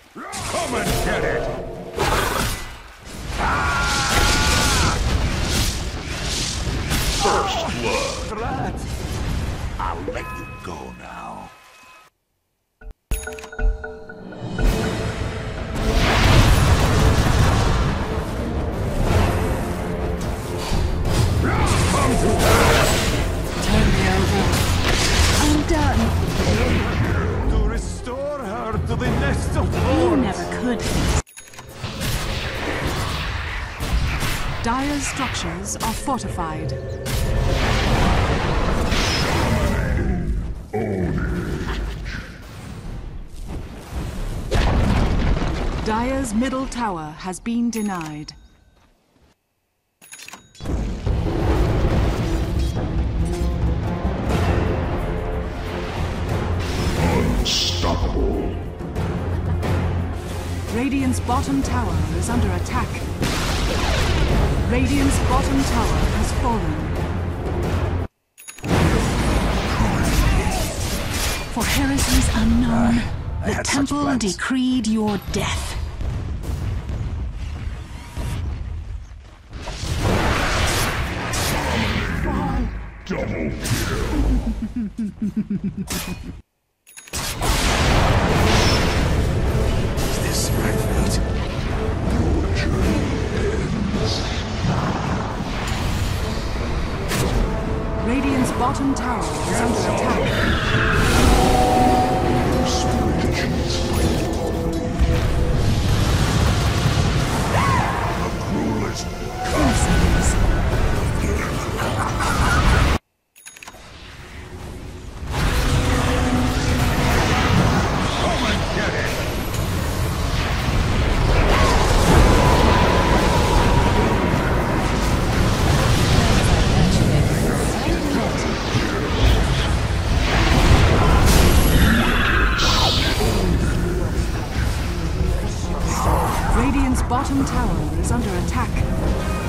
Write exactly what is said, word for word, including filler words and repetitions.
Come and get it! First blood. I'll let you go now. Come to pass. Turn me over. I'm done. To restore her to the nest of You thorns. never could. Dire's structures are fortified. Dire's middle tower has been denied. Unstoppable. Radiant's bottom tower is under attack. Radiant's bottom tower has fallen. For heresies unknown, Uh, I the had such temple plans. decreed your death. Double Is this my fate? Your journey ends. Radiant's bottom tower is under attack. Spirituals fight for me. The cruelest. Heresies. Come and get it! Radiant's bottom tower is under attack.